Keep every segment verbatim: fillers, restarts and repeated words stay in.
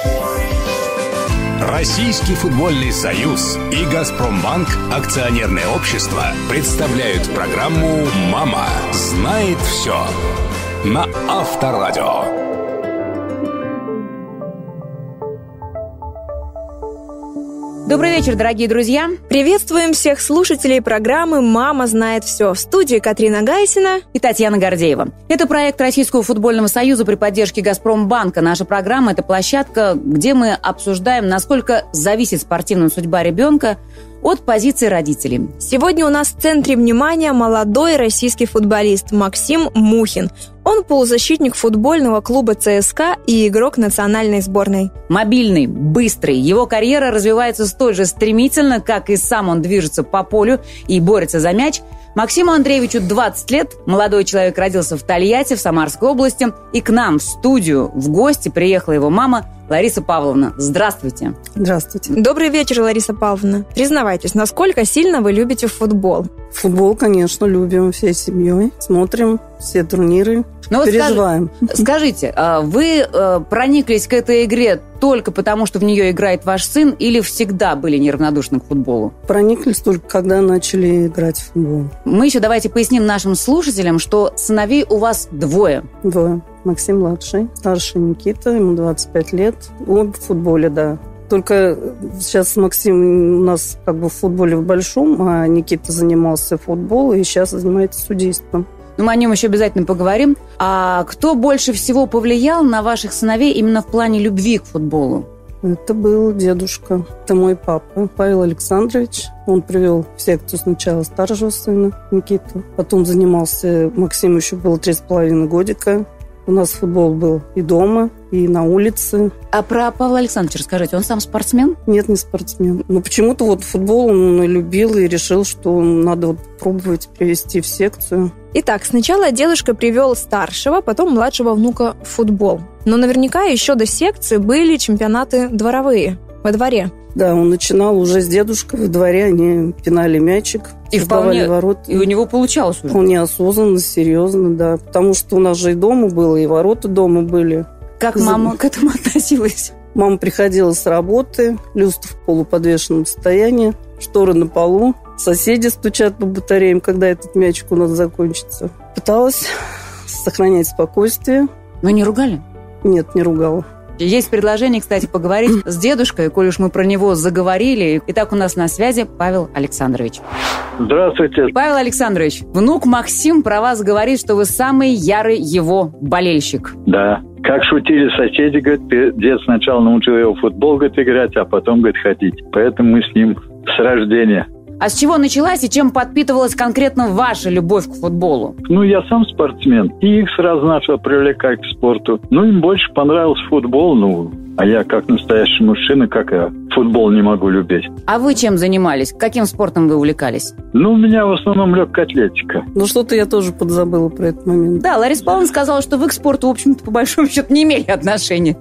Российский футбольный союз и «Газпромбанк» акционерное общество представляют программу «Мама знает все» на Авторадио. Добрый вечер, дорогие друзья! Приветствуем всех слушателей программы «Мама знает все». В студии Катрина Гайсина и Татьяна Гордеева. Это проект Российского футбольного союза при поддержке «Газпромбанка». Наша программа – это площадка, где мы обсуждаем, насколько зависит спортивная судьба ребенка от позиции родителей. Сегодня у нас в центре внимания молодой российский футболист Максим Мухин. Он полузащитник футбольного клуба ЦСКА и игрок национальной сборной. Мобильный, быстрый. Его карьера развивается столь же стремительно, как и сам он движется по полю и борется за мяч. Максиму Андреевичу двадцать лет. Молодой человек родился в Тольятти, в Самарской области. И к нам в студию в гости приехала его мама Лариса Павловна. Здравствуйте. Здравствуйте. Добрый вечер, Лариса Павловна. Признавайтесь, насколько сильно вы любите футбол? Футбол, конечно, любим всей семьей. Смотрим все турниры, ну, переживаем. Скажи, скажите, вы прониклись к этой игре только потому, что в нее играет ваш сын, или всегда были неравнодушны к футболу? Прониклись только, когда начали играть в футбол. Мы еще давайте поясним нашим слушателям, что сыновей у вас двое. Двое. Максим младший, старший Никита, ему двадцать пять лет. Он в футболе, да. Только сейчас Максим у нас как бы в футболе в большом, а Никита занимался футболом и сейчас занимается судейством. Ну, мы о нем еще обязательно поговорим. А кто больше всего повлиял на ваших сыновей именно в плане любви к футболу? Это был дедушка. Это мой папа, Павел Александрович. Он привел в секцию сначала старшего сына Никиту. Потом занимался, Максиму еще было три с половиной годика. У нас футбол был и дома, и на улице. А про Павла Александровича расскажите, он сам спортсмен? Нет, не спортсмен. Но почему-то вот футбол он любил и решил, что надо вот пробовать привести в секцию. Итак, сначала дедушка привел старшего, потом младшего внука в футбол. Но наверняка еще до секции были чемпионаты дворовые, во дворе. Да, он начинал уже с дедушкой во дворе, они пинали мячик, и вполне, ворота. И у него получалось уже. Вполне осознанно, серьезно, да. Потому что у нас же и дома было, и ворота дома были. Как мама к этому относилась? Мама приходила с работы, люстра в полуподвешенном состоянии, шторы на полу, соседи стучат по батареям, когда этот мячик у нас закончится. Пыталась сохранять спокойствие. Но не ругали? Нет, не ругала. Есть предложение, кстати, поговорить с дедушкой, коль уж мы про него заговорили. Итак, у нас на связи Павел Александрович. Здравствуйте. Павел Александрович, внук Максим про вас говорит, что вы самый ярый его болельщик. Да. Как шутили соседи, говорит, дед сначала научил его в футбол, говорит, играть, а потом, говорит, ходить. Поэтому мы с ним с рождения. А с чего началась и чем подпитывалась конкретно ваша любовь к футболу? Ну, я сам спортсмен, и их сразу начал привлекать к спорту. Ну, им больше понравился футбол, ну, а я как настоящий мужчина, как я футбол не могу любить. А вы чем занимались? Каким спортом вы увлекались? Ну, у меня в основном легкая атлетика. Ну, что-то я тоже подзабыла про этот момент. Да, Лариса Павловна сказала, что вы к спорту, в общем-то, по большому счету не имели отношения.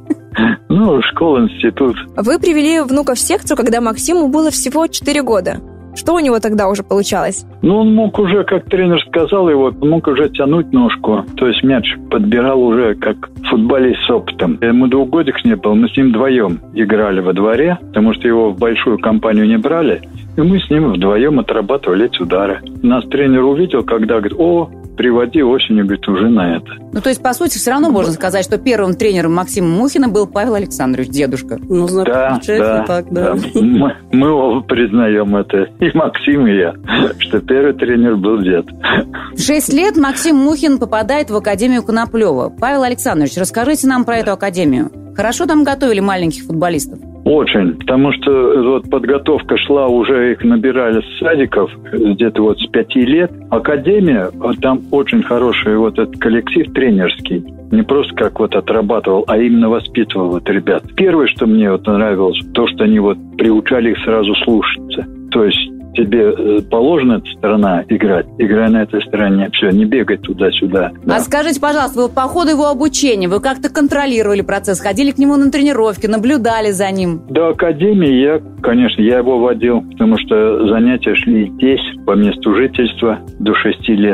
Ну, школа, институт. Вы привели внука в секцию, когда Максиму было всего четыре года. Что у него тогда уже получалось? Ну, он мог уже, как тренер сказал его, мог уже тянуть ножку. То есть мяч подбирал уже как футболист с опытом. Ему двухгодик не был, мы с ним вдвоем играли во дворе, потому что его в большую компанию не брали. И мы с ним вдвоем отрабатывали эти удары. Нас тренер увидел, когда говорит, о, приводи осенью, говорит, уже на это. Ну, то есть, по сути, все равно можно сказать, что первым тренером Максима Мухина был Павел Александрович, дедушка. Ну, да, получается да, так, да. да. Мы, мы оба признаем это, и Максим, и я, что первый тренер был дед. В шесть лет Максим Мухин попадает в Академию Коноплева. Павел Александрович, расскажите нам про эту академию. Хорошо там готовили маленьких футболистов? Очень, потому что вот подготовка шла, уже их набирали с садиков, где-то вот с пяти лет. Академия, там очень хороший вот этот коллектив тренерский. Не просто как вот отрабатывал, а именно воспитывал вот ребят. Первое, что мне вот нравилось, то, что они вот приучали их сразу слушаться. То есть тебе положена эта сторона играть, играй на этой стороне, все, не бегай туда-сюда. Да. А скажите, пожалуйста, вы по ходу его обучения, вы как-то контролировали процесс, ходили к нему на тренировки, наблюдали за ним? До академии я, конечно, я его водил, потому что занятия шли здесь, по месту жительства, до шести лет-то.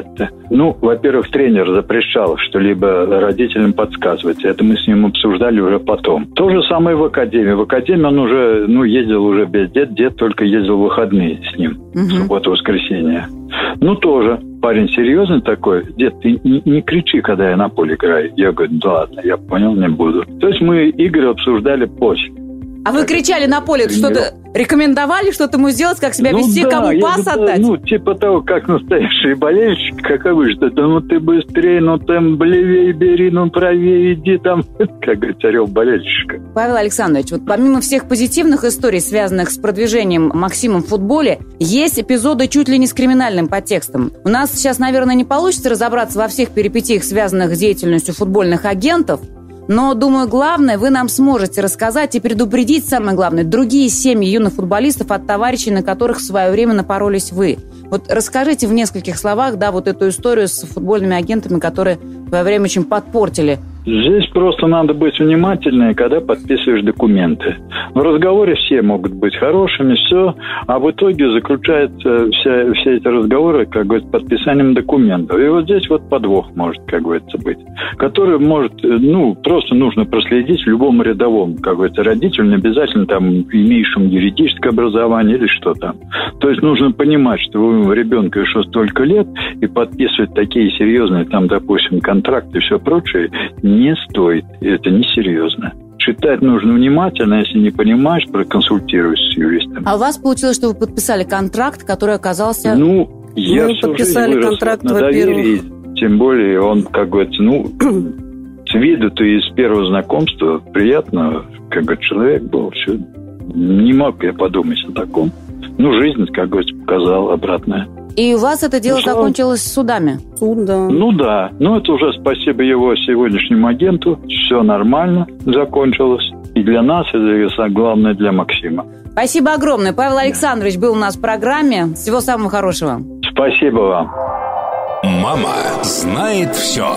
Ну, во-первых, тренер запрещал что-либо родителям подсказывать. Это мы с ним обсуждали уже потом. То же самое в академии. В академии он уже, ну, ездил уже без дед. Дед только ездил в выходные с ним. Угу. Субботу-воскресенье. Ну, тоже. Парень серьезный такой. Дед, ты не, не кричи, когда я на поле играю. Я говорю, да ладно, я понял, не буду. То есть мы игры обсуждали после. А вы кричали на поле, что-то рекомендовали, что-то ему сделать, как себя ну вести, да, кому пас я, отдать? Ну, типа того, как настоящий болельщик, каковы что-то, ну ты быстрее, ну там левее бери, ну правее иди, там, как говорится, орел болельщика. Павел Александрович, вот помимо всех позитивных историй, связанных с продвижением Максима в футболе, есть эпизоды чуть ли не с криминальным подтекстом. У нас сейчас, наверное, не получится разобраться во всех перипетиях, связанных с деятельностью футбольных агентов, но, думаю, главное, вы нам сможете рассказать и предупредить, самое главное, другие семьи юных футболистов от товарищей, на которых в свое время напоролись вы. Вот расскажите в нескольких словах, да, вот эту историю с футбольными агентами, которые в свое время очень подпортили. Здесь просто надо быть внимательнее, когда подписываешь документы. В разговоре все могут быть хорошими, все, а в итоге заключаются все, все эти разговоры, как говорится, подписанием документов. И вот здесь вот подвох может, как говорится, быть, который может, ну, просто нужно проследить любому рядовому, как говорится, родителю, не обязательно там имеющему юридическое образование или что там. То есть нужно понимать, что у ребенка еще столько лет, и подписывать такие серьезные, там, допустим, контракты и все прочее, не стоит. Это несерьезно. Читать нужно внимательно, если не понимаешь, проконсультируйся с юристом. А у вас получилось, что вы подписали контракт, который оказался... Ну, я Мы всю подписали жизнь вырос контракт, на доверии, тем более он, как говорится, ну, с виду-то и с первого знакомства приятно, как бы человек был. Все. Не мог я подумать о таком. Ну, жизнь, как говорится, показала обратное. И у вас это дело ну, закончилось судами? Суд, да. Ну да. Ну это уже спасибо его сегодняшнему агенту. Все нормально закончилось. И для нас, и главное для Максима. Спасибо огромное. Павел Александрович был у нас в программе. Всего самого хорошего. Спасибо вам. Мама знает все.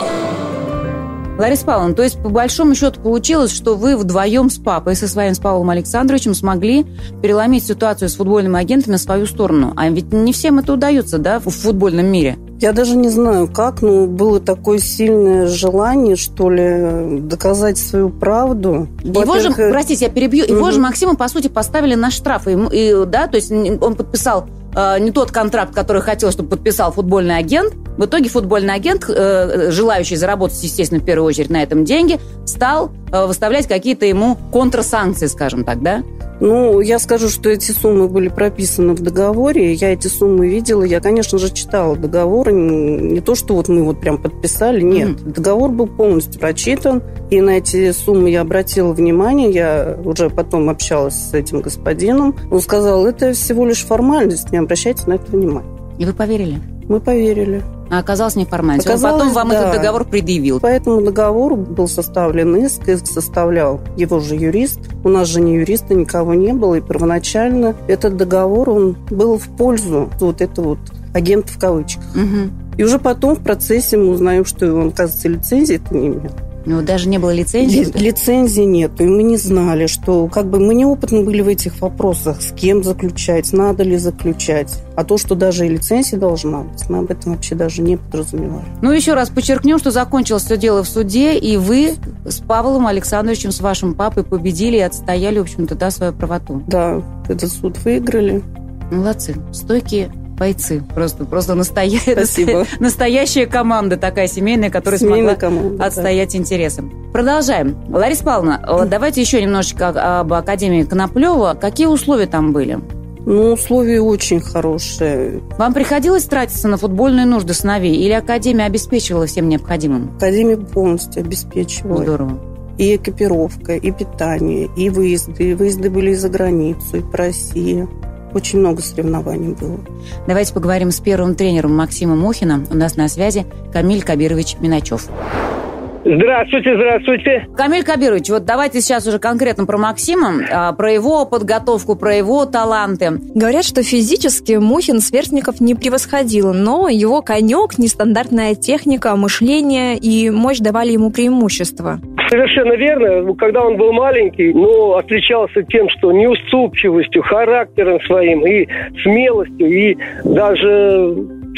Лариса Павловна, то есть по большому счету получилось, что вы вдвоем с папой, со своим, с Павлом Александровичем, смогли переломить ситуацию с футбольными агентами на свою сторону. А ведь не всем это удается, да, в футбольном мире? Я даже не знаю, как, но было такое сильное желание, что ли, доказать свою правду. Его же, простите, я перебью, его угу. же Максима, по сути, поставили на штраф. И, и, да, то есть он подписал э, не тот контракт, который хотел, чтобы подписал футбольный агент. В итоге футбольный агент, э, желающий заработать, естественно, в первую очередь на этом деньги, стал э, выставлять какие-то ему контрсанкции, скажем так, да? Ну, я скажу, что эти суммы были прописаны в договоре. Я эти суммы видела. Я, конечно же, читала договор. Не то, что вот мы вот прям подписали. Нет. Mm-hmm. Договор был полностью прочитан. И на эти суммы я обратила внимание. Я уже потом общалась с этим господином. Он сказал, это всего лишь формальность. Не обращайте на это внимания. И вы поверили? Мы поверили. А оказалось не формальность. Оказалось, он потом вам да. этот договор предъявил. По этому договору был составлен иск. Иск составлял его же юрист. У нас же ни юриста, никого не было. И первоначально этот договор, он был в пользу вот этого вот агента в кавычках. Угу. И уже потом в процессе мы узнаем, что он, оказывается, лицензии-то не имел. Ну, даже не было лицензии? Ли- лицензии нет. И мы не знали, что как бы мы неопытны были в этих вопросах, с кем заключать, надо ли заключать. А то, что даже и лицензия должна быть, мы об этом вообще даже не подразумевали. Ну, еще раз подчеркнем, что закончилось все дело в суде, и вы с Павлом Александровичем, с вашим папой победили и отстояли, в общем-то, да, свою правоту. Да, этот суд выиграли. Молодцы, стойкие бойцы. Просто, просто настоя... настоящая команда такая семейная, которая семейная смогла команда, отстоять да. интересы. Продолжаем. Лариса Павловна, давайте еще немножечко об Академии Коноплева. Какие условия там были? Ну, условия очень хорошие. Вам приходилось тратиться на футбольные нужды сыновей? Или Академия обеспечивала всем необходимым? Академия полностью обеспечивала. Здорово. И экипировка, и питание, и выезды. И выезды были и за границу, и по России. Очень много соревнований было. Давайте поговорим с первым тренером Максимом Мухиным. У нас на связи Камиль Кабирович Миначев. Здравствуйте, здравствуйте. Камиль Кабирович, вот давайте сейчас уже конкретно про Максима, про его подготовку, про его таланты. Говорят, что физически Мухин сверстников не превосходил, но его конек, нестандартная техника, мышление и мощь давали ему преимущество. Совершенно верно. Когда он был маленький, но отличался тем, что неуступчивостью, характером своим и смелостью, и даже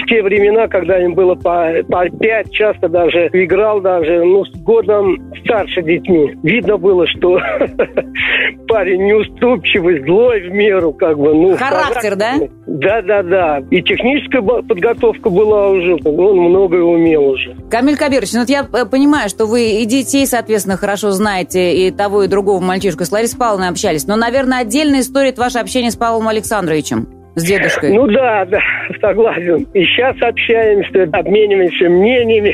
в те времена, когда им было по, по пять, часто даже играл даже, ну, с годом старше детьми. Видно было, что парень неуступчивый, злой в меру, как бы. Ну, характер, да? Да-да-да. И техническая подготовка была уже, он многое умел уже. Камиль Кабирович, ну вот я понимаю, что вы и детей, соответственно, хорошо знаете, и того, и другого мальчишку. С Ларисой Павловной общались. Но, наверное, отдельная история – это ваше общение с Павлом Александровичем, с дедушкой. Ну да, да, согласен. И сейчас общаемся, обмениваемся мнениями.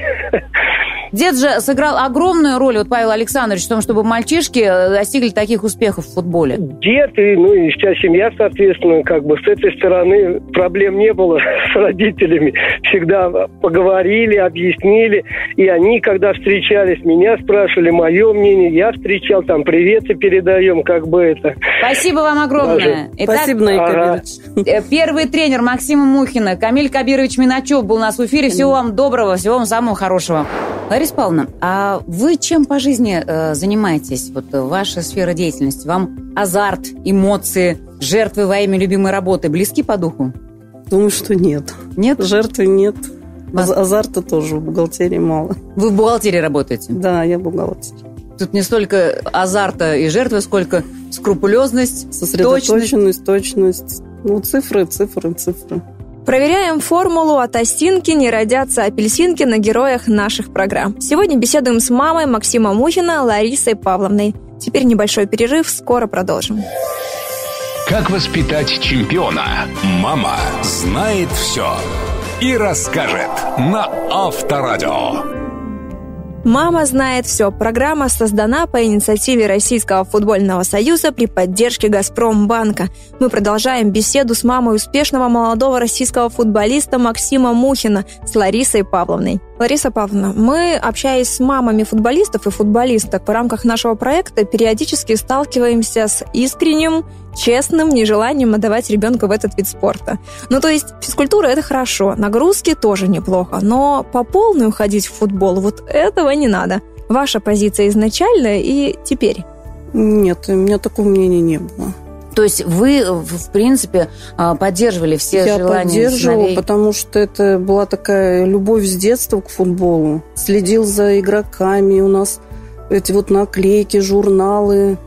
Дед же сыграл огромную роль, вот Павел Александрович, в том, чтобы мальчишки достигли таких успехов в футболе. Дед и, ну, и вся семья, соответственно, как бы с этой стороны проблем не было с родителями. Всегда поговорили, объяснили. И они, когда встречались, меня спрашивали мое мнение. Я встречал, там, приветы передаем, как бы это. Спасибо вам огромное. Итак, спасибо, Наиль ага. Кабирович. Первый тренер Максима Мухина, Камиль Кабирович Миначев был у нас в эфире. Всего вам доброго, всего вам самого хорошего. Лариса Павловна, а вы чем по жизни э, занимаетесь? Вот э, ваша сфера деятельности. Вам азарт, эмоции, жертвы во имя любимой работы близки по духу? Думаю, что нет. Нет? Жертвы нет. Аз- азарта тоже в бухгалтерии мало. Вы в бухгалтерии работаете? Да, я бухгалтер. Тут не столько азарта и жертвы, сколько скрупулезность, сосредоточенность, точность. Ну, цифры, цифры, цифры. Проверяем формулу «От осинки не родятся апельсинки» на героях наших программ. Сегодня беседуем с мамой Максима Мухина Ларисой Павловной. Теперь небольшой перерыв, скоро продолжим. Как воспитать чемпиона? Мама знает все и расскажет на Авторадио. «Мама знает все». Программа создана по инициативе Российского футбольного союза при поддержке «Газпромбанка». Мы продолжаем беседу с мамой успешного молодого российского футболиста Максима Мухина с Ларисой Павловной. Лариса Павловна, мы, общаясь с мамами футболистов и футболисток в рамках нашего проекта, периодически сталкиваемся с искренним, честным нежеланием отдавать ребенка в этот вид спорта. Ну, то есть физкультура – это хорошо, нагрузки тоже неплохо, но по полной уходить в футбол – вот этого не надо. Ваша позиция изначально и теперь? Нет, у меня такого мнения не было. То есть вы, в принципе, поддерживали все Я желания поддерживала, сыновей? Потому что это была такая любовь с детства к футболу. Следил за игроками, у нас эти вот наклейки, журналы,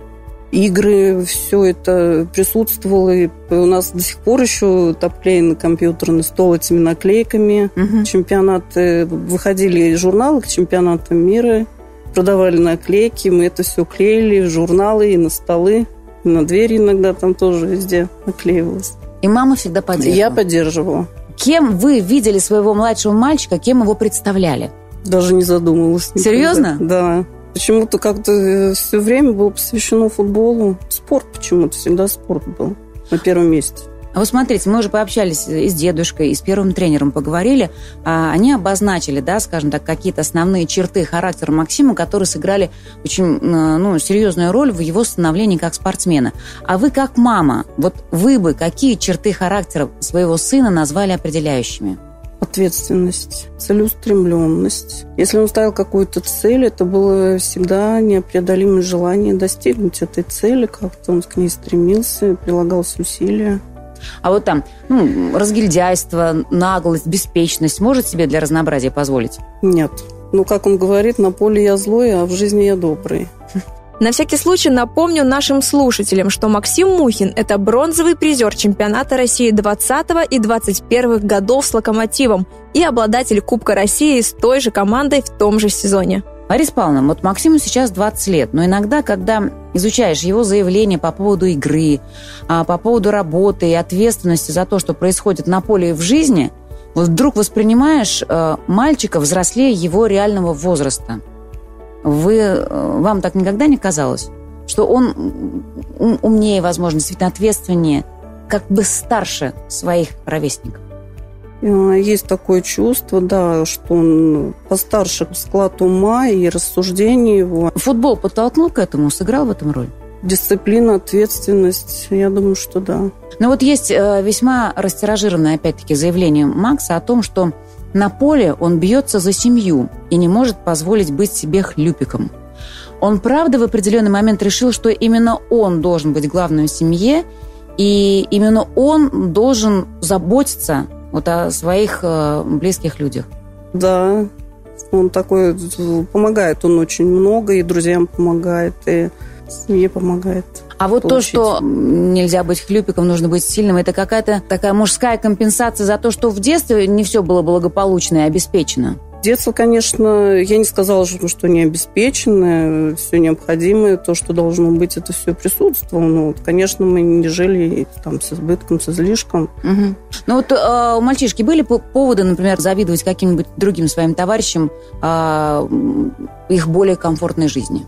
игры, все это присутствовало. И у нас до сих пор еще обклеен компьютерный стол этими наклейками. Угу. Чемпионаты, выходили журналы к чемпионатам мира, продавали наклейки, мы это все клеили в журналы и на столы. На двери иногда там тоже везде наклеивалось. И мама всегда поддерживала? Я поддерживала. Кем вы видели своего младшего мальчика, кем его представляли? Даже не задумывалась. Никогда. Серьезно? Да. Почему-то как-то все время было посвящено футболу. Спорт почему-то, всегда спорт был на первом месте. А вот смотрите, мы уже пообщались и с дедушкой, и с первым тренером поговорили. А они обозначили, да, скажем так, какие-то основные черты характера Максима, которые сыграли очень, ну, серьезную роль в его становлении как спортсмена. А вы как мама, вот вы бы какие черты характера своего сына назвали определяющими? Ответственность, целеустремленность. Если он ставил какую-то цель, это было всегда непреодолимое желание достигнуть этой цели. Как-то он к ней стремился, прилагался усилия. А вот там, ну, разгильдяйство, наглость, беспечность может себе для разнообразия позволить? Нет. Ну, как он говорит, на поле я злой, а в жизни я добрый. На всякий случай напомню нашим слушателям, что Максим Мухин – это бронзовый призер чемпионата России двадцатого и двадцать первых годов с «Локомотивом» и обладатель Кубка России с той же командой в том же сезоне. Лариса Павловна, вот Максиму сейчас двадцать лет, но иногда, когда изучаешь его заявления по поводу игры, по поводу работы и ответственности за то, что происходит на поле и в жизни, вот вдруг воспринимаешь мальчика взрослее его реального возраста. Вы, вам так никогда не казалось, что он умнее, возможно, действительно ответственнее, как бы старше своих ровесников? Есть такое чувство, да, что он постарше склад ума и рассуждения его. Футбол подтолкнул к этому, сыграл в этом роль? Дисциплина, ответственность, я думаю, что да. Но вот есть весьма растиражированное, опять-таки, заявление Макса о том, что на поле он бьется за семью и не может позволить быть себе хлюпиком. Он, правда, в определенный момент решил, что именно он должен быть главным в семье, и именно он должен заботиться вот о своих э, близких людях. Да, он такой, помогает он очень много, и друзьям помогает, и семье помогает. А вот получить. То, что нельзя быть хлюпиком, нужно быть сильным, это какая-то такая мужская компенсация за то, что в детстве не все было благополучно и обеспечено? Детство, конечно, я не сказала, что не обеспеченное, все необходимое, то, что должно быть, это все присутствовало. Ну, конечно, мы не жили там с избытком, с излишком. Угу. Ну вот э, у мальчишки были поводы, например, завидовать каким-нибудь другим своим товарищам э, их более комфортной жизни?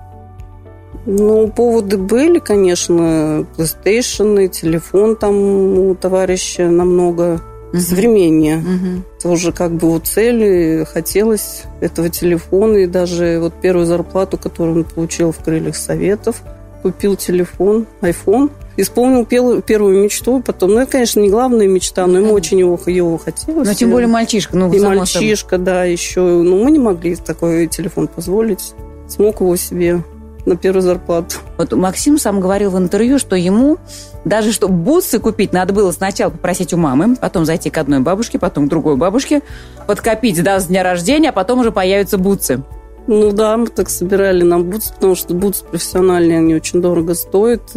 Ну, поводы были, конечно, PlayStation, телефон там у товарища намного uh-huh. современнее. Uh-huh. Тоже как бы вот цель, хотелось этого телефона, и даже вот первую зарплату, которую он получил в «Крыльях Советов», купил телефон, iPhone, исполнил первую мечту, потом, ну, это, конечно, не главная мечта, но ему uh-huh. очень его, его хотелось. Но тем более мальчишка. Ну, и мальчишка, собой. Да, еще, ну, мы не могли такой телефон позволить, смог его себе на первую зарплату. Вот Максим сам говорил в интервью, что ему даже чтобы бутсы купить, надо было сначала попросить у мамы, потом зайти к одной бабушке, потом к другой бабушке, подкопить до дня рождения, а потом уже появятся бутсы. Ну да, мы так собирали нам бутсы, потому что бутсы профессиональные, они очень дорого стоят.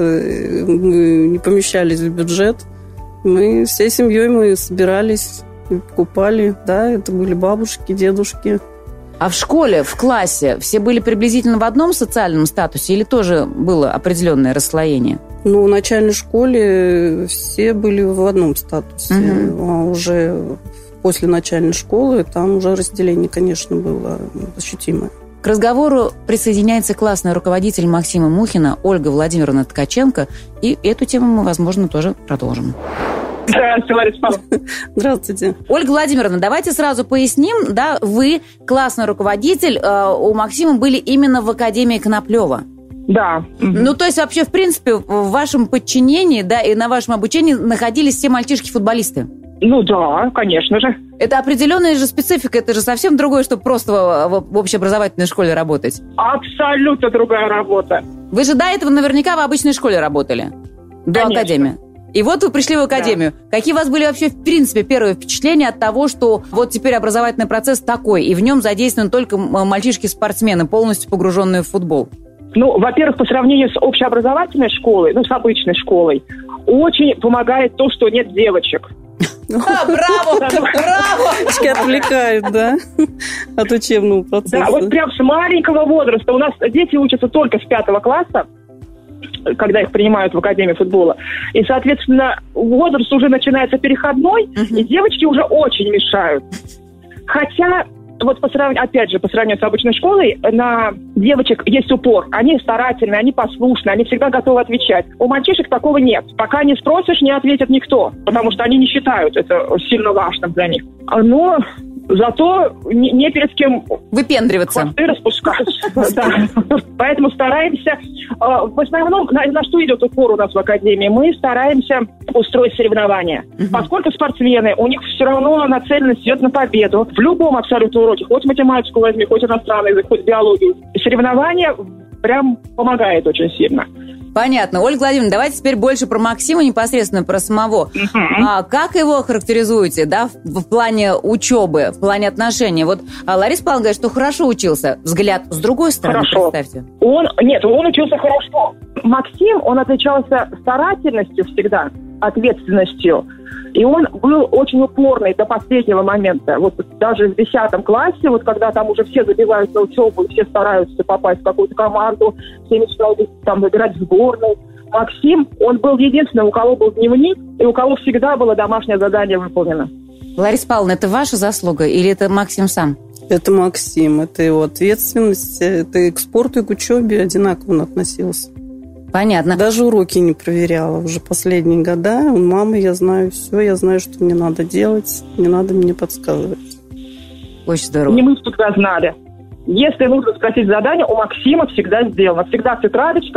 Мы не помещались в бюджет. Мы всей семьей мы собирались и покупали. Да, это были бабушки, дедушки. А в школе, в классе все были приблизительно в одном социальном статусе или тоже было определенное расслоение? Ну, в начальной школе все были в одном статусе. Угу. А уже после начальной школы там уже разделение, конечно, было ощутимое. К разговору присоединяется классный руководитель Максима Мухина Ольга Владимировна Ткаченко. И эту тему мы, возможно, тоже продолжим. Здравствуйте, Лариса Павловна. Здравствуйте. Ольга Владимировна, давайте сразу поясним, да, вы классный руководитель, э, у Максима были именно в Академии Коноплева. Да. Ну, то есть вообще, в принципе, в вашем подчинении, да, и на вашем обучении находились все мальчишки-футболисты? Ну да, конечно же. Это определенная же специфика, это же совсем другое, чтобы просто в, в общеобразовательной школе работать. Абсолютно другая работа. Вы же до этого наверняка в обычной школе работали, до Конечно. Академии. И вот вы пришли в академию. Да. Какие у вас были вообще, в принципе, первые впечатления от того, что вот теперь образовательный процесс такой, и в нем задействованы только мальчишки-спортсмены, полностью погруженные в футбол? Ну, во-первых, по сравнению с общеобразовательной школой, ну, с обычной школой, очень помогает то, что нет девочек. А, браво! Браво! Девочки отвлекают, да, от учебного процесса. Да, вот прям с маленького возраста. У нас дети учатся только с пятого класса, когда их принимают в Академию футбола. И, соответственно, возраст уже начинается переходной, uh-huh. и девочки уже очень мешают. Хотя, вот по сравнению, опять же, по сравнению с обычной школой, на девочек есть упор. Они старательные, они послушные, они всегда готовы отвечать. У мальчишек такого нет. Пока не спросишь, не ответит никто, потому что они не считают это сильно важным для них. Но зато не, не перед кем выпендриваться, хвосты распускать. Поэтому стараемся. В основном, на что идет упор у нас в Академии, мы стараемся устроить соревнования. Поскольку спортсмены, у них все равно нацеленность идет на победу. В любом абсолютно уроке, хоть математику возьми, хоть иностранный язык, хоть биологию. Соревнования прям помогает очень сильно. Понятно. Ольга Владимировна, давайте теперь больше про Максима, непосредственно про самого. Uh-huh. А как его характеризуете, да, в, в плане учебы, в плане отношений? Вот а Лариса Павловна говорит, что хорошо учился. Взгляд с другой стороны, хорошо. Представьте. Он, нет, он учился хорошо. Максим, он отличался старательностью всегда, ответственностью. И он был очень упорный до последнего момента. Вот даже в десятом классе, вот когда там уже все забивают на учебу, все стараются попасть в какую-то команду, все мечтают там выбирать в сборную. Максим, он был единственным, у кого был дневник, и у кого всегда было домашнее задание выполнено. Лариса Павловна, это ваша заслуга или это Максим сам? Это Максим, это его ответственность, это и к спорту, и к учебе одинаково он относился. Понятно. Даже уроки не проверяла уже последние года. Мама, я знаю все, я знаю, что мне надо делать, не надо мне подсказывать. Очень здорово. Не мы всегда знали. Если нужно спросить задание, у Максима всегда сделано. Всегда тетрадочка,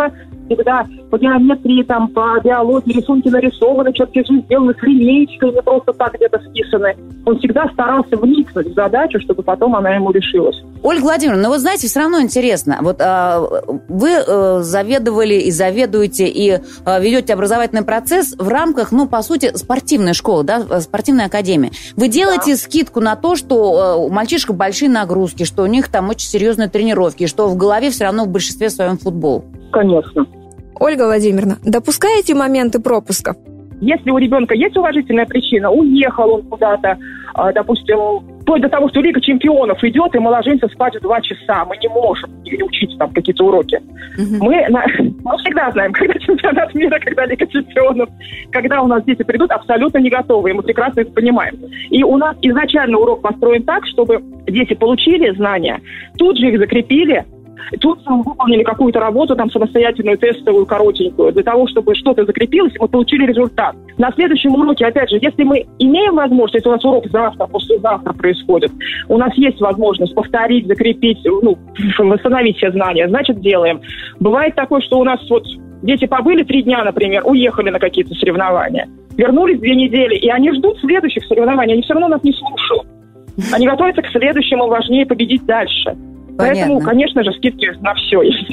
всегда по геометрии, там, по биологии рисунки нарисованы, чертежи сделаны с линейкой, не просто так где-то списаны. Он всегда старался вникнуть в задачу, чтобы потом она ему решилась. Ольга Владимировна, ну вот знаете, все равно интересно. Вот а, вы а, заведовали и заведуете, и а, ведете образовательный процесс в рамках, ну, по сути, спортивной школы, да, спортивной академии. Вы делаете да. скидку на то, что а, у мальчишек большие нагрузки, что у них там очень серьезные тренировки, что в голове все равно в большинстве своем футбол? Конечно. Ольга Владимировна, допускаете моменты пропусков? Если у ребенка есть уважительная причина, уехал он куда-то, допустим, вплоть до того, что Лига чемпионов идет, и мы ложимся спать в два часа, мы не можем учить там какие-то уроки. Uh-huh. Мы, мы всегда знаем, когда чемпионат мира, когда Лига чемпионов, когда у нас дети придут абсолютно не готовы, и мы прекрасно это понимаем. И у нас изначально урок построен так, чтобы дети получили знания, тут же их закрепили, тут мы выполнили какую-то работу, там, самостоятельную, тестовую, коротенькую, для того, чтобы что-то закрепилось, мы получили результат. На следующем уроке, опять же, если мы имеем возможность, если у нас урок завтра, послезавтра происходит, у нас есть возможность повторить, закрепить, ну, восстановить все знания, значит, делаем. Бывает такое, что у нас вот дети побыли три дня, например, уехали на какие-то соревнования, вернулись две недели, и они ждут следующих соревнований, они все равно нас не слушают. Они готовятся к следующему, важнее победить дальше. Понятно. Поэтому, конечно же, скидки на все есть.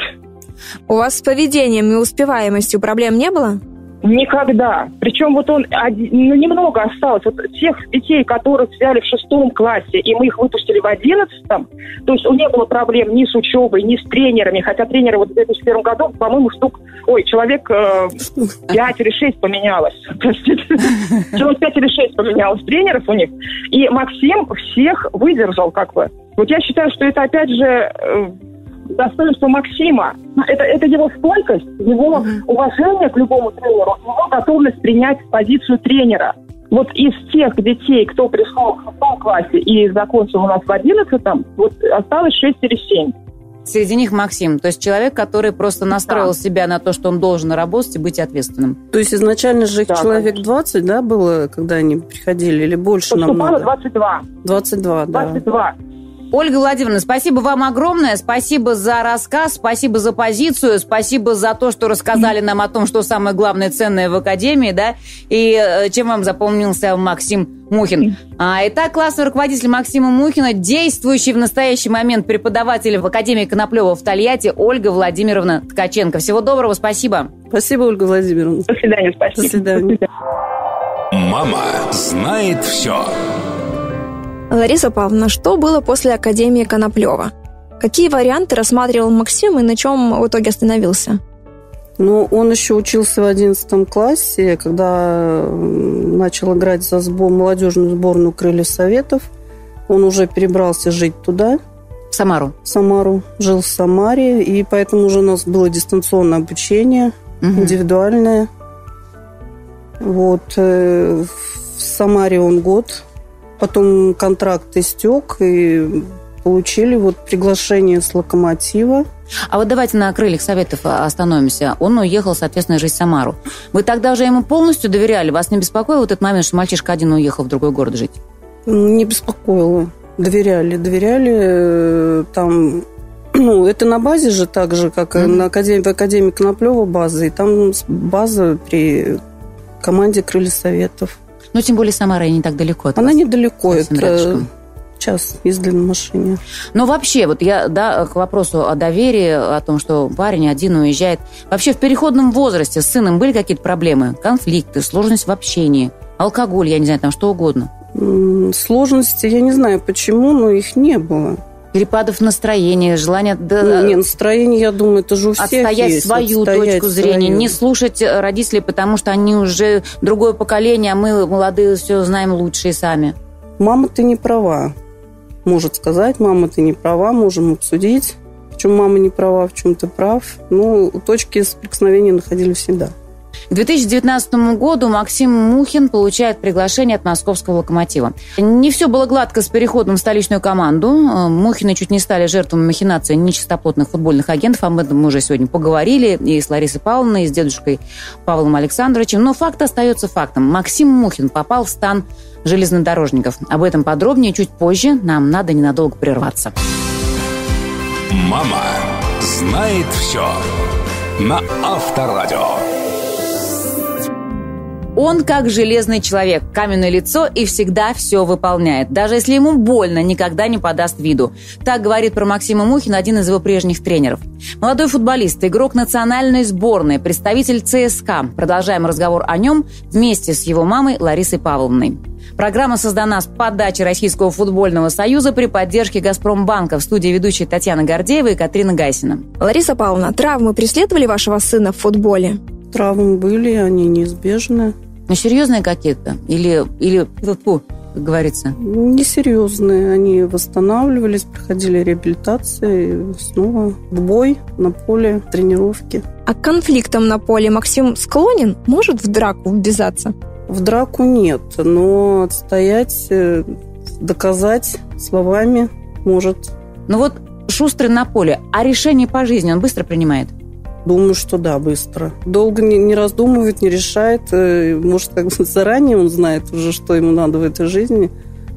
У вас с поведением и успеваемостью проблем не было? Никогда. Причем вот он, ну, немного осталось. Вот тех детей, которых взяли в шестом классе, и мы их выпустили в одиннадцатом, то есть у них не было проблем ни с учебой, ни с тренерами, хотя тренеры вот в две тысячи первом году, по-моему, штук, ой, человек э, пять или шесть поменялось. Простите. Человек пять или шесть поменялось тренеров у них. И Максим всех выдержал, как бы. Вот я считаю, что это, опять же, э, достоинство Максима. Это, это его стойкость, его mm-hmm. уважение к любому тренеру, его готовность принять позицию тренера. Вот из тех детей, кто пришел в шестом классе и закончил у нас в одиннадцатом, вот осталось шесть или семь. Среди них Максим, то есть человек, который просто настроил да. себя на то, что он должен работать и быть ответственным. То есть изначально же их да, человек конечно. двадцать, да, было, когда они приходили, или больше нам надо? двадцать два. двадцать два, да. двадцать два. Ольга Владимировна, спасибо вам огромное, спасибо за рассказ, спасибо за позицию, спасибо за то, что рассказали нам о том, что самое главное ценное в Академии, да, и чем вам запомнился Максим Мухин. А, итак, классный руководитель Максима Мухина, действующий в настоящий момент преподаватель в Академии Коноплева в Тольятти Ольга Владимировна Ткаченко. Всего доброго, спасибо. Спасибо, Ольга Владимировна. До свидания, спасибо. До свидания. Мама знает все. Лариса Павловна, что было после Академии Коноплева? Какие варианты рассматривал Максим и на чем в итоге остановился? Ну, он еще учился в одиннадцатом классе, когда начал играть за сбор, молодежную сборную «Крыльев Советов». Он уже перебрался жить туда. В Самару? В Самару. Жил в Самаре, и поэтому уже у нас было дистанционное обучение, угу. индивидуальное. Вот. В Самаре он год. Потом контракт истек, и получили вот приглашение с «Локомотива». А вот давайте на «Крыльях Советов» остановимся. Он уехал, соответственно, жить в Самару. Вы тогда уже ему полностью доверяли? Вас не беспокоил вот этот момент, что мальчишка один уехал в другой город жить? Не беспокоило. Доверяли. Доверяли. Там, ну, это на базе же так же, как mm-hmm. на Академии, в Академии Коноплева база. И там база при команде «Крылья Советов». Ну, тем более Самара и не так далеко от Она вас. недалеко, это час езды на машине. Но вообще, вот я, да, к вопросу о доверии, о том, что парень один уезжает. Вообще в переходном возрасте с сыном были какие-то проблемы? Конфликты, сложность в общении, алкоголь, я не знаю, там что угодно? Сложности, я не знаю почему, но их не было. Перепадов настроения, желание... Да, не, настроение, я думаю, это же у всех отстоять есть. свою отстоять точку зрения, свою. Не слушать родителей, потому что они уже другое поколение, а мы, молодые, все знаем лучше и сами. Мама, ты не права. Может сказать, мама, ты не права, можем обсудить. В чем мама не права, в чем ты прав. Ну, точки соприкосновения находили всегда. К две тысячи девятнадцатому году Максим Мухин получает приглашение от московского «Локомотива». Не все было гладко с переходом в столичную команду. Мухины чуть не стали жертвами махинаций нечистоплотных футбольных агентов. Об этом мы уже сегодня поговорили и с Ларисой Павловной, и с дедушкой Павлом Александровичем. Но факт остается фактом. Максим Мухин попал в стан железнодорожников. Об этом подробнее чуть позже. Нам надо ненадолго прерваться. Мама знает все. на Авторадио. Он как железный человек, каменное лицо и всегда все выполняет. Даже если ему больно, никогда не подаст виду. Так говорит про Максима Мухина один из его прежних тренеров. Молодой футболист, игрок национальной сборной, представитель ЦСКА. Продолжаем разговор о нем вместе с его мамой Ларисой Павловной. Программа создана с подачи Российского футбольного союза при поддержке «Газпромбанка». В студии ведущие Татьяна Гордеева и Катрина Гайсина. Лариса Павловна, травмы преследовали вашего сына в футболе? Травмы были, они неизбежны. Но серьезные какие-то? Или, или фу, как говорится? Несерьезные. Они восстанавливались, проходили реабилитацию, снова в бой, на поле, тренировки. А к конфликтам на поле Максим склонен? Может в драку ввязаться? В драку нет, но отстоять, доказать словами может. Ну вот шустрый на поле, а решение по жизни он быстро принимает? Думаю, что да, быстро. Долго не, не раздумывает, не решает. Может, как бы заранее он знает уже, что ему надо в этой жизни.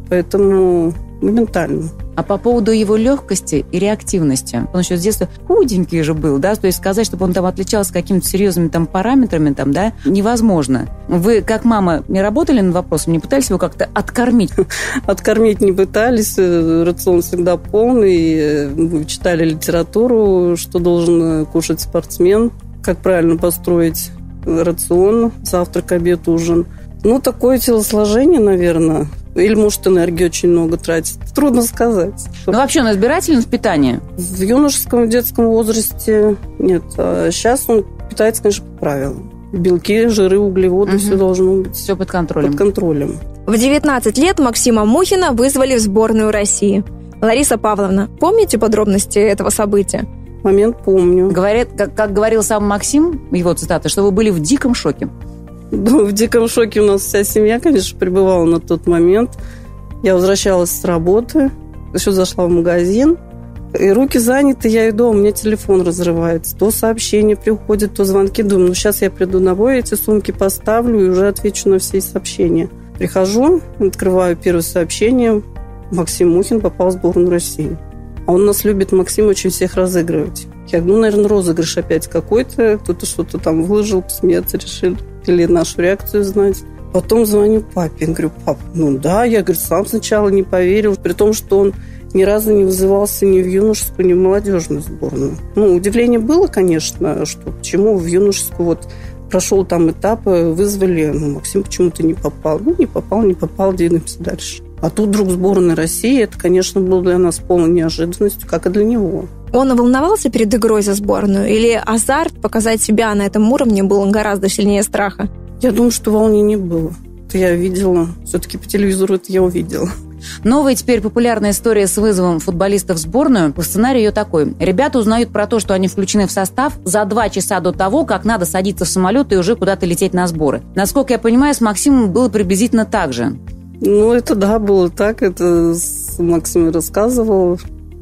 Поэтому моментально. А по поводу его легкости и реактивности, он еще с детства худенький же был, да, то есть сказать, чтобы он там отличался какими-то серьезными там параметрами, там, да, невозможно. Вы, как мама, не работали над вопросом, не пытались его как-то откормить? Откормить не пытались, рацион всегда полный, мы читали литературу, что должен кушать спортсмен, как правильно построить рацион, завтрак, обед, ужин. Ну, такое телосложение, наверное. Или, может, энергии очень много тратит. Трудно сказать. Ну, вообще, он избирателен в питании? В юношеском, в детском возрасте нет. А сейчас он питается, конечно, по правилам. Белки, жиры, углеводы, угу. Все должно быть. Все под контролем. Под контролем. В девятнадцать лет Максима Мухина вызвали в сборную России. Лариса Павловна, помните подробности этого события? Момент помню. Говорят, как, как говорил сам Максим, его цитата, что вы были в диком шоке. Ну, в диком шоке у нас вся семья, конечно, пребывала на тот момент. Я возвращалась с работы, еще зашла в магазин, и руки заняты, я иду, а у меня телефон разрывается. То сообщения приходят, то звонки. Думаю, ну, сейчас я приду домой, эти сумки поставлю и уже отвечу на все сообщения. Прихожу, открываю первое сообщение. Максим Мухин попал в сборную России. А он нас любит, Максим, очень всех разыгрывать. Я говорю, ну, наверное, розыгрыш опять какой-то. Кто-то что-то там выложил, посмеяться решил. Или нашу реакцию знать. Потом звоню папе. Я говорю, пап, ну да. Я, говорю, сам сначала не поверил. При том, что он ни разу не вызывался ни в юношескую, ни в молодежную сборную. Ну, удивление было, конечно, что почему в юношескую вот прошел там этап, вызвали. Ну, Максим почему-то не попал. Ну, не попал, не попал, двигаемся дальше. А тут вдруг сборная России, это, конечно, было для нас полной неожиданностью, как и для него. Он волновался перед игрой за сборную? Или азарт показать себя на этом уровне был гораздо сильнее страха? Я думаю, что волнений было. Это я видела. Все-таки по телевизору это я увидела. Новая теперь популярная история с вызовом футболистов в сборную. По сценарию ее такой. Ребята узнают про то, что они включены в состав за два часа до того, как надо садиться в самолет и уже куда-то лететь на сборы. Насколько я понимаю, с Максимом было приблизительно так же. Ну, это да, было так. Это Максим рассказывал,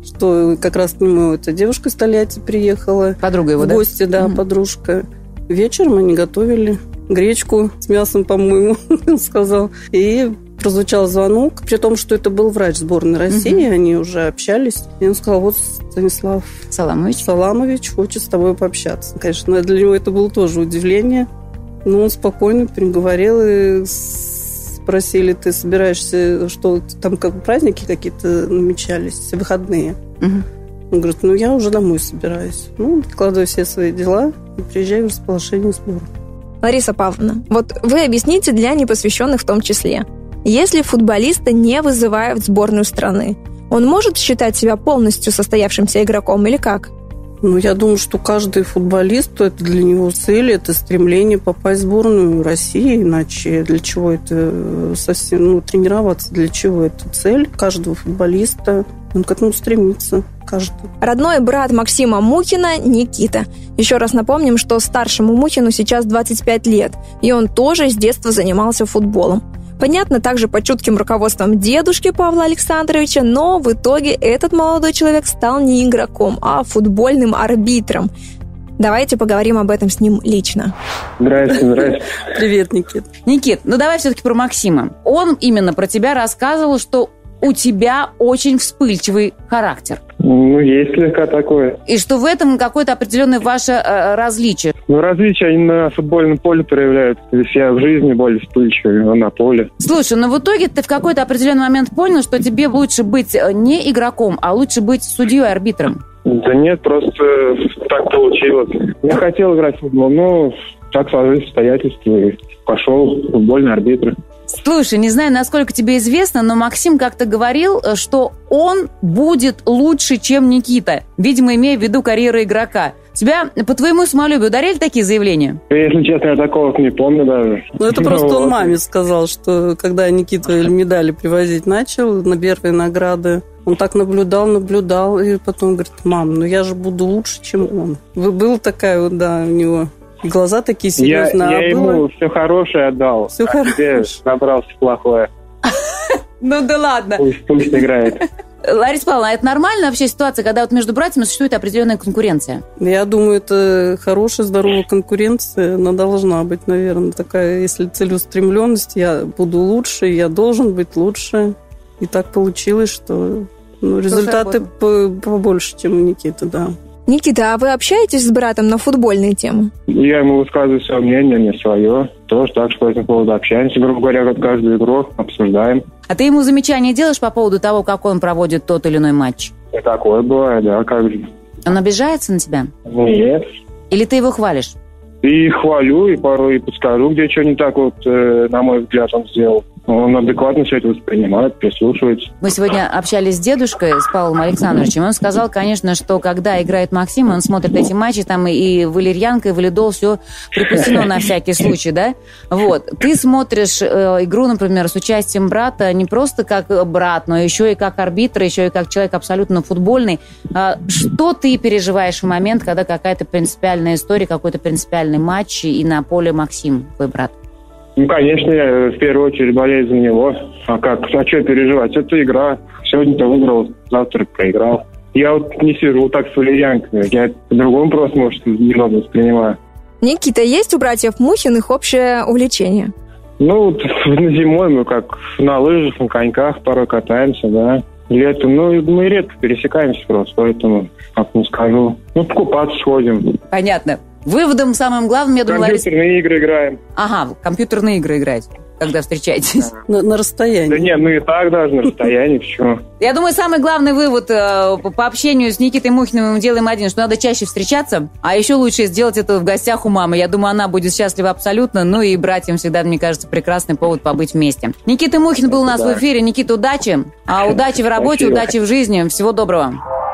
что как раз к нему эта девушка из Тольятти приехала. Подруга его, в да? В гости, да, угу. Подружка. Вечером они готовили гречку с мясом, по-моему, он сказал. И прозвучал звонок, при том, что это был врач сборной России, угу. Они уже общались. И он сказал, вот Станислав Саламович. Саламович хочет с тобой пообщаться. Конечно, для него это было тоже удивление. Но он спокойно переговорил и спросили, ты собираешься, что там как праздники какие-то намечались, выходные. Угу. Он говорит, ну я уже домой собираюсь. Ну, откладываю все свои дела и приезжаю в расположение сбора. Лариса Павловна, вот вы объясните для непосвященных в том числе. Если футболиста не вызывают в сборную страны, он может считать себя полностью состоявшимся игроком или как? Ну, я думаю, что каждый футболист, это для него цель, это стремление попасть в сборную России, иначе для чего это совсем, ну, тренироваться, для чего это цель каждого футболиста, он к этому стремится, каждый. Родной брат Максима Мухина Никита. Еще раз напомним, что старшему Мухину сейчас двадцать пять лет, и он тоже с детства занимался футболом. Понятно, также под чутким руководством дедушки Павла Александровича, но в итоге этот молодой человек стал не игроком, а футбольным арбитром. Давайте поговорим об этом с ним лично. Здрасте, здрасте. Привет, Никит. Никит, ну давай все-таки про Максима. Он именно про тебя рассказывал, что у тебя очень вспыльчивый характер. Ну, есть слегка такое. И что в этом какое-то определенное ваше э, различие? Ну, различия они на футбольном поле проявляются. То есть я в жизни более вспыльчивый, а на поле. Слушай, ну в итоге ты в какой-то определенный момент понял, что тебе лучше быть не игроком, а лучше быть судьей-арбитром? Да нет, просто так получилось. Я хотел играть в футбол, но так сложились обстоятельства, и пошел в футбольный арбитр. Слушай, не знаю, насколько тебе известно, но Максим как-то говорил, что он будет лучше, чем Никита. Видимо, имея в виду карьеру игрока. Тебя по твоему самолюбию ударили такие заявления? Если честно, я такого не помню даже. Ну, это просто он маме сказал, что когда Никита медали привозить начал на первые награды, он так наблюдал, наблюдал, и потом говорит: мам, ну я же буду лучше, чем он. Была такая вот, да, у него... И глаза такие серьезные. Я, а я было... ему все хорошее отдал. Все а хорошее. тебе набрался плохое. Ну да ладно. Пусть, пусть играет. Лариса Павловна, это нормальная вообще ситуация, когда вот между братьями существует определенная конкуренция? Я думаю, это хорошая, здоровая конкуренция. Она должна быть, наверное, такая, если целеустремленность, я буду лучше, я должен быть лучше. И так получилось, что ну, результаты по- побольше, чем у Никиты, да. Никита, а вы общаетесь с братом на футбольные темы? Я ему высказываю свое мнение, не свое. Тоже так, что по этому поводу общаемся, грубо говоря, как каждую игру обсуждаем. А ты ему замечания делаешь по поводу того, как он проводит тот или иной матч? И такое бывает, да, как же. Он обижается на тебя? Нет. Или ты его хвалишь? И хвалю, и порой и подскажу, где что не так, вот, э, на мой взгляд, он сделал. Он адекватно все это воспринимает, прислушивается. Мы сегодня общались с дедушкой, с Павлом Александровичем. Он сказал, конечно, что когда играет Максим, он смотрит эти матчи, там и валерьянка, и валидол, все припасено на всякий случай, да? Вот. Ты смотришь э, игру, например, с участием брата не просто как брат, но еще и как арбитр, еще и как человек абсолютно футбольный. А что ты переживаешь в момент, когда какая-то принципиальная история, какой-то принципиальный матч, и на поле Максим, твой брат? Ну, конечно, я в первую очередь болею за него. А как? А что переживать? Это игра. Сегодня-то выиграл, завтра проиграл. Я вот не сижу так с валерьянками. Я по-другому просто, может, немного воспринимаю. Никита, есть у братьев Мухиных общее увлечение? Ну, вот зимой мы как на лыжах, на коньках порой катаемся, да. Летом, ну, мы редко пересекаемся просто, поэтому, как не скажу. Ну, покупаться сходим. Понятно. Выводом самым главным, я думаю, Лариса... Компьютерные игры играем. Ага, компьютерные игры играете, когда встречаетесь. На, на расстоянии. Да нет, ну и так даже на расстоянии, почему? Я думаю, самый главный вывод э, по, по общению с Никитой Мухиным мы делаем один, что надо чаще встречаться, а еще лучше сделать это в гостях у мамы. Я думаю, она будет счастлива абсолютно, ну и братьям всегда, мне кажется, прекрасный повод побыть вместе. Никита Мухин был у нас да. в эфире. Никита, удачи. А удачи в работе, Спасибо. Удачи в жизни. Всего доброго.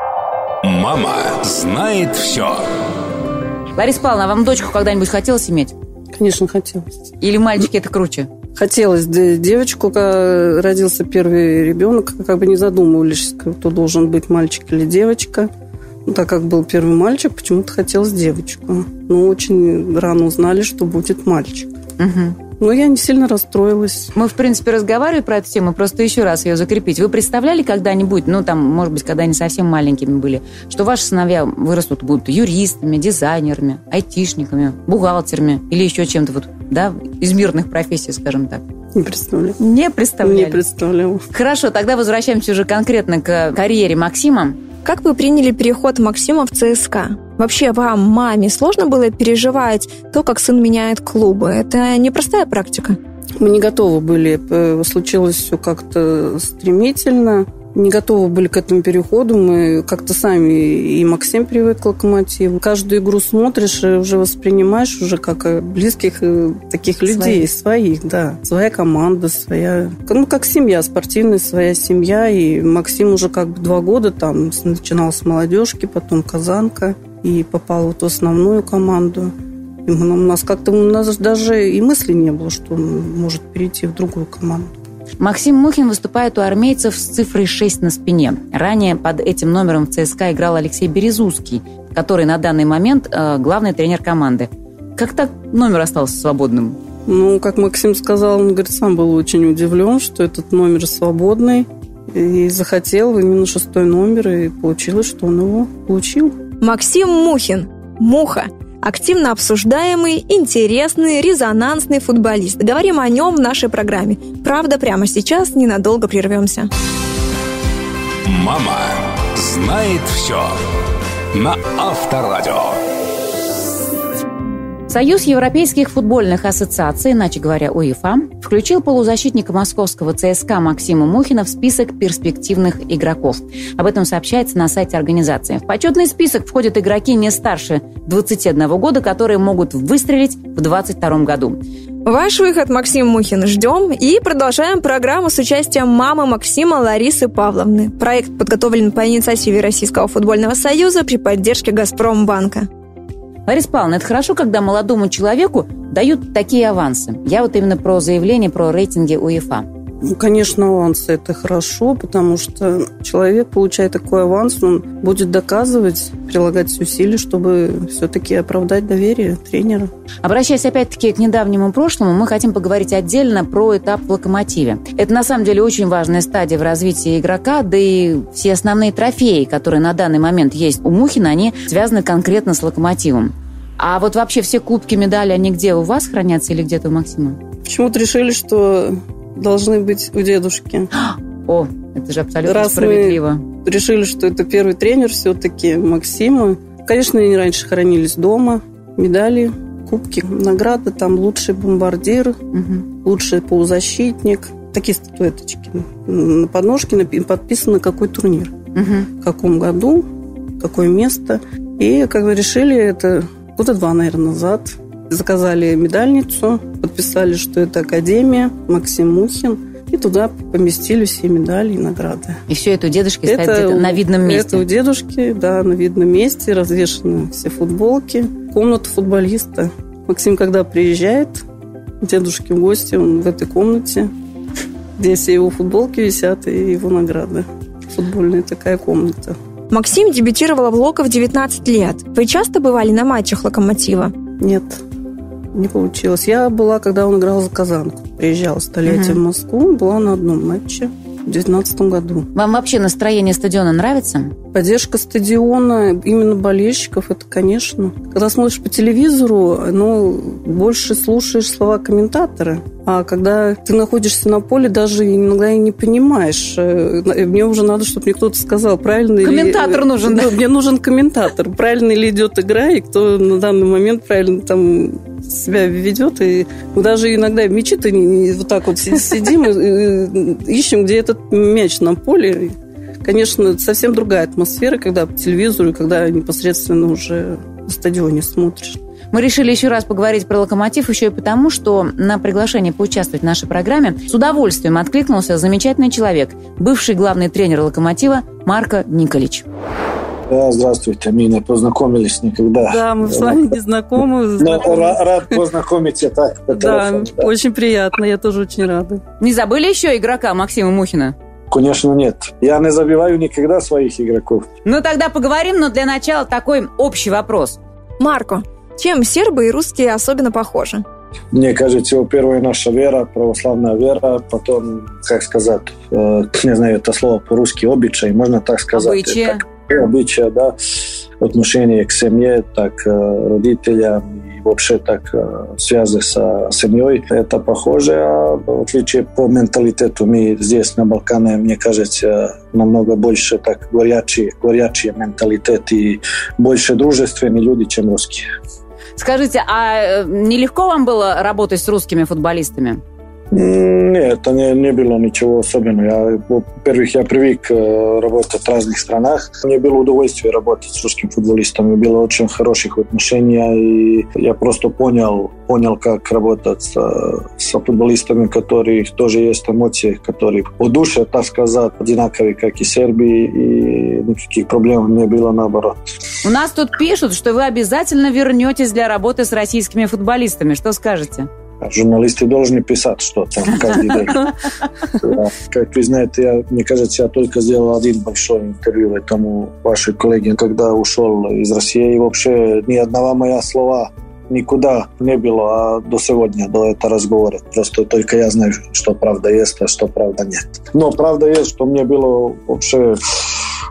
Мама знает все. Лариса Павловна, а вам дочку когда-нибудь хотелось иметь? Конечно, хотелось. Или мальчики это круче? Хотелось. Девочку, когда родился первый ребенок, как бы не задумывались, кто должен быть, мальчик или девочка. Ну, так как был первый мальчик, почему-то хотелось девочку. Но очень рано узнали, что будет мальчик. Угу. Но я не сильно расстроилась. Мы, в принципе, разговаривали про эту тему, просто еще раз ее закрепить. Вы представляли когда-нибудь, ну, там, может быть, когда они совсем маленькими были, что ваши сыновья вырастут, будут юристами, дизайнерами, айтишниками, бухгалтерами или еще чем-то вот, да, из мирных профессий, скажем так? Не представляю. Не представляли? Не представляла. Хорошо, тогда возвращаемся уже конкретно к карьере Максима. Как вы приняли переход Максима в ЦСКА? Вообще, вам, маме, сложно было переживать то, как сын меняет клубы? Это непростая практика. Мы не готовы были. Случилось все как-то стремительно. Не готовы были к этому переходу. Мы как-то сами, и Максим привык к «Локомотиву». Каждую игру смотришь и уже воспринимаешь уже как близких таких своих. людей, своих, да. Своя команда, своя... Ну, как семья спортивная, своя семья. И Максим уже как бы два года там начинал с молодежки, потом Казанка. И попал вот в основную команду. И у нас как-то у нас даже и мысли не было, что он может перейти в другую команду. Максим Мухин выступает у армейцев с цифрой шесть на спине. Ранее под этим номером в ЦСКА играл Алексей Березузский, который на данный момент э, главный тренер команды. Как так номер остался свободным? Ну, как Максим сказал, он, говорит, сам был очень удивлен, что этот номер свободный. И захотел именно шестой номер, и получилось, что он его получил. Максим Мухин. Муха. Активно обсуждаемый, интересный, резонансный футболист. Говорим о нем в нашей программе. Правда, прямо сейчас ненадолго прервемся. Мама знает все на Авторадио. Союз Европейских футбольных ассоциаций, иначе говоря, УЕФА, включил полузащитника московского ЦСКА Максима Мухина в список перспективных игроков. Об этом сообщается на сайте организации. В почетный список входят игроки не старше двадцати одного года, которые могут выстрелить в двадцать втором году. Ваш выход, Максим Мухин, ждем и продолжаем программу с участием мамы Максима Ларисы Павловны. Проект подготовлен по инициативе Российского футбольного союза при поддержке «Газпромбанка». Лариса Павловна, это хорошо, когда молодому человеку дают такие авансы. Я вот именно про заявление, про рейтинги УЕФА. Ну, конечно, авансы – это хорошо, потому что человек, получая такой аванс, он будет доказывать, прилагать усилия, чтобы все-таки оправдать доверие тренера. Обращаясь опять-таки к недавнему прошлому, мы хотим поговорить отдельно про этап в «Локомотиве». Это на самом деле очень важная стадия в развитии игрока, да и все основные трофеи, которые на данный момент есть у Мухина, они связаны конкретно с «Локомотивом». А вот вообще все кубки, медали, они где, у вас хранятся или где-то у Максима? Почему-то решили, что должны быть у дедушки. О, это же абсолютно Раз справедливо. Мы решили, что это первый тренер все-таки Максима. Конечно, они раньше хранились дома. Медали, кубки, награды. Там лучший бомбардир, угу. лучший полузащитник. Такие статуэточки. На подножке подписано, какой турнир. Угу. В каком году, какое место. И, как бы, решили это года два, наверное, назад. Заказали медальницу, подписали, что это Академия, Максим Мухин, и туда поместили все медали и награды. И все это у дедушки стоит где-то на видном месте? Это у дедушки, да, на видном месте, развешаны все футболки. Комната футболиста. Максим, когда приезжает к дедушке в гости, он в этой комнате, где все его футболки висят и его награды. Футбольная такая комната. Максим дебютировал в «Локо» в девятнадцать лет. Вы часто бывали на матчах «Локомотива»? Нет, не получилось. Я была, когда он играл за Казанку. Приезжала с Тольятти uh-huh. в Москву, была на одном матче в девятнадцатом году. Вам вообще настроение стадиона нравится? Поддержка стадиона, именно болельщиков, это, конечно. Когда смотришь по телевизору, ну, больше слушаешь слова комментатора. А когда ты находишься на поле, даже иногда и не понимаешь. Мне уже надо, чтобы мне кто-то сказал, правильно ли... Комментатор нужен, да? Мне нужен комментатор. Правильно ли идет игра, и кто на данный момент правильно там себя ведет. И мы даже иногда мячи-то вот так вот сидим и ищем, где этот мяч на поле. Конечно, совсем другая атмосфера, когда по телевизору, и когда непосредственно уже на стадионе смотришь. Мы решили еще раз поговорить про «Локомотив» еще и потому, что на приглашение поучаствовать в нашей программе с удовольствием откликнулся замечательный человек, бывший главный тренер «Локомотива» Марко Николич. Да, здравствуйте, мы не познакомились никогда. Да, мы с вами не знакомы. Рад познакомиться так по телефону. Да, очень приятно, я тоже очень рада. Не забыли еще игрока Максима Мухина? Конечно, нет. Я не забиваю никогда своих игроков. Ну, тогда поговорим, но для начала такой общий вопрос. Марко, чем сербы и русские особенно похожи? Мне кажется, первая наша вера, православная вера, потом, как сказать, э, не знаю это слово по-русски, обычай, можно так сказать. Обычаи. Обычаи, да. Отношение к семье, так родителям и вообще так связи с семьей. Это похоже, а в отличие по менталитету мы здесь на Балкане, мне кажется, намного больше так горячий, горячий менталитет и больше дружественные люди, чем русские. Скажите, а нелегко вам было работать с русскими футболистами? Нет, это не, не было ничего особенного. Я, во-первых, я привык работать в разных странах. Мне было удовольствие работать с русскими футболистами. Было очень хороших отношений. И я просто понял, понял как работать с, с футболистами, у которых тоже есть эмоции, которые по душе, так сказать, одинаковые, как и Сербии. И никаких проблем не было, наоборот. У нас тут пишут, что вы обязательно вернетесь для работы с российскими футболистами. Что скажете? Журналисты должны писать что-то каждый день. Как вы знаете, я, мне кажется, я только сделал один большой интервью этому вашей коллеге, когда ушел из России. И вообще ни одного моя слова никуда не было а до сегодня, до этого разговора. Просто только я знаю, что правда есть, а что правда нет. Но правда есть, что мне было вообще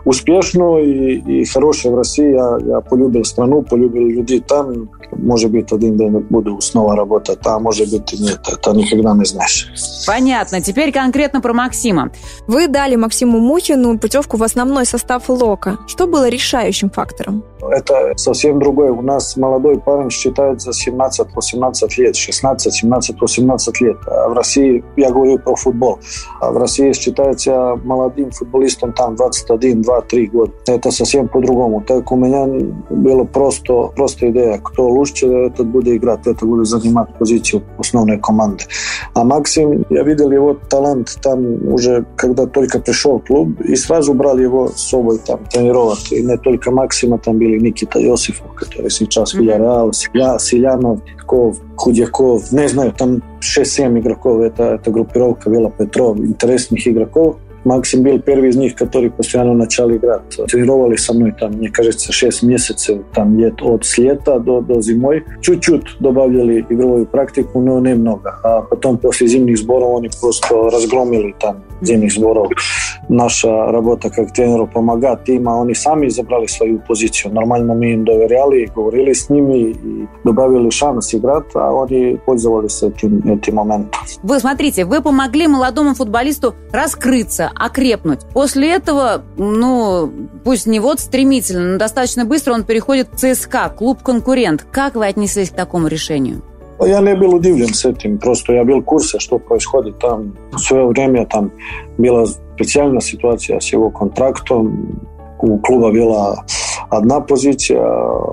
успешную и, и хорошую в России. Я, я полюбил страну, полюбил людей там. Может быть, один день буду снова работать, а может быть и нет. Это никогда не знаешь. Понятно. Теперь конкретно про Максима. Вы дали Максиму Мухину путевку в основной состав ЛОКа. Что было решающим фактором? Это совсем другое. У нас молодой парень считается семнадцать-восемнадцать лет, шестнадцать, семнадцать, восемнадцать лет. А в России, я говорю про футбол, а в России считается молодым футболистом там двадцать один, двадцать три года. Это совсем по-другому. Так у меня было просто, просто идея, кто лучше, этот будет играть, это будет занимать позицию основной команды. А Максим, я видел его талант там уже, когда только пришел в клуб, и сразу брал его с собой там тренировать. И не только Максима, там были Никита Йосифов, который сейчас в Вильярреал, Силянов, Титков, Худяков, не знаю, там шесть-семь игроков, это, это группировка Вела Петров, интересных игроков. Максим был первый из них, который постоянно начал играть. Тренировали со мной, там, мне кажется, шесть месяцев, там, лет, от с лета до, до зимой. Чуть-чуть добавили игровую практику, но немного. А потом после зимних сборов они просто разгромили там зимних сборов. Наша работа как тренеру помогать им, а они сами забрали свою позицию. Нормально мы им доверяли, говорили с ними и добавили шанс играть, а они пользовались этим, этим моментом. Вы смотрите, вы помогли молодому футболисту раскрыться, окрепнуть. После этого, ну, пусть не вот стремительно, но достаточно быстро он переходит в ЦСКА, клуб-конкурент. Как вы отнеслись к такому решению? Я не был удивлен с этим, просто я был в курсе, что происходит там. В свое время там была специальная ситуация с его контрактом. У клуба была одна позиция,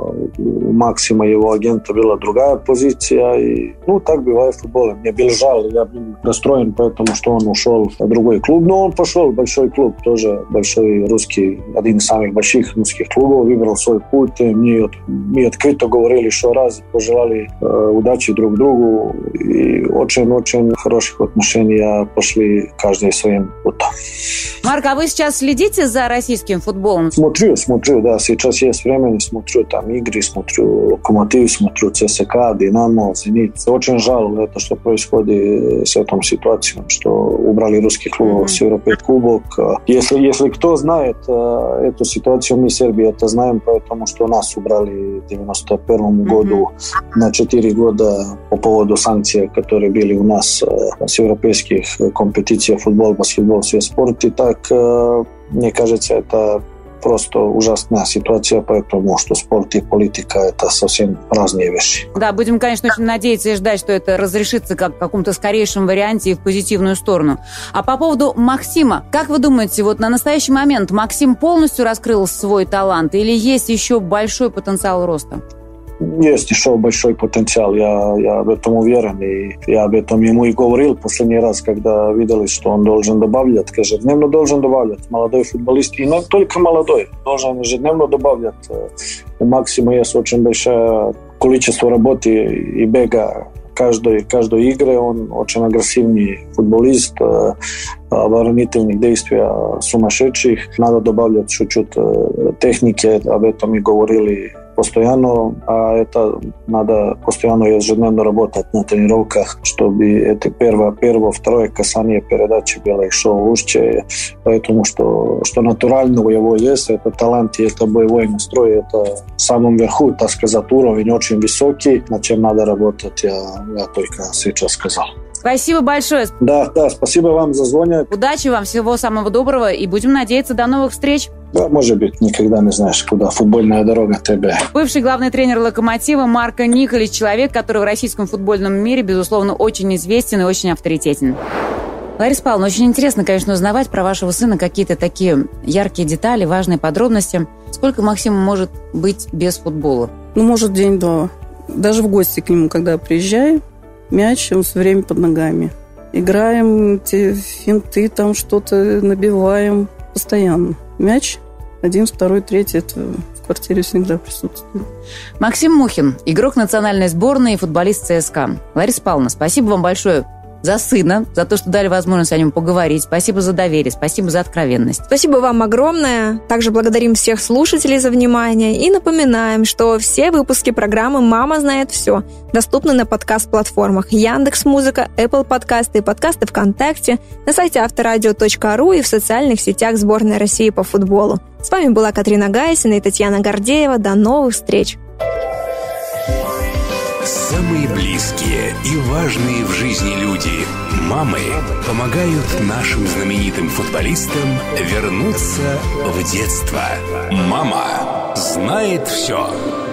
у Максима, его агента, была другая позиция. И, ну, так бывает в футболе. Мне было жаль, я был расстроен, потому что он ушел в другой клуб. Но он пошел в большой клуб, тоже большой русский, один из самых больших русских клубов, выбрал свой путь. Мы, мы открыто говорили еще раз, пожелали э, удачи друг другу. И очень-очень хороших отношений пошли каждый своим путем. Марк, а вы сейчас следите за российским футболом? Смотрю, смотрю, да. Сейчас есть время, смотрю там игры, смотрю Локомотив, смотрю ЦСКА, Динамо, Зенит. Очень жаль, это, что происходит с этой ситуацией, что убрали русских клубов mm-hmm. с Европейский кубок. Если, если кто знает эту ситуацию, мы в Сербии это знаем, потому что нас убрали в девяносто первом mm-hmm. году на четыре года по поводу санкций, которые были у нас с европейских компетиций футбол, баскетбол, все спорты. Так, мне кажется, это просто ужасная ситуация, потому что спорт и политика – это совсем разные вещи. Да, будем, конечно, очень надеяться и ждать, что это разрешится как в каком-то скорейшем варианте и в позитивную сторону. А по поводу Максима, как вы думаете, вот на настоящий момент Максим полностью раскрыл свой талант или есть еще большой потенциал роста? Есть еще большой потенциал, я, я об этом уверен, и я об этом ему и говорил последний раз, когда видели, что он должен добавлять, ежедневно должен добавлять. Молодой футболист, и не только молодой, должен ежедневно добавлять. У Максима есть очень большое количество работы и бега каждой, каждой игры, он очень агрессивный футболист, оборонительных действий сумасшедших. Надо добавлять чуть-чуть техники, об этом и говорили постоянно, а это надо постоянно ежедневно работать на тренировках, чтобы это первое, первое, второе касание передачи было еще лучше. Поэтому что, что натурально у него есть, это талант и это боевой настрой, это в самом верху, так сказать, уровень очень высокий, над чем надо работать, я, я только сейчас сказал. Спасибо большое. Да, да, спасибо вам за звонок. Удачи вам, всего самого доброго, и будем надеяться до новых встреч. Да, может быть, никогда не знаешь, куда футбольная дорога тебя. Бывший главный тренер «Локомотива» Марко Николич, человек, который в российском футбольном мире, безусловно, очень известен и очень авторитетен. Лариса Павловна, очень интересно, конечно, узнавать про вашего сына какие-то такие яркие детали, важные подробности. Сколько Максиму может быть без футбола? Ну, может, день-два. Даже в гости к нему, когда я приезжаю, мяч, он все время под ногами. Играем, те финты, там что-то набиваем постоянно. Мяч один, второй, третий, это в квартире всегда присутствует. Максим Мухин, игрок национальной сборной и футболист ЦСКА. Лариса Павловна, спасибо вам большое за сына, за то, что дали возможность о нем поговорить. Спасибо за доверие, спасибо за откровенность. Спасибо вам огромное. Также благодарим всех слушателей за внимание и напоминаем, что все выпуски программы «Мама знает все» доступны на подкаст-платформах Яндекс.Музыка, Apple подкасты, подкасты ВКонтакте, на сайте авторадио точка ру и в социальных сетях сборной России по футболу. С вами была Катрина Гайсина и Татьяна Гордеева. До новых встреч! Самые близкие и важные в жизни люди, мамы, помогают нашим знаменитым футболистам вернуться в детство. Мама знает все.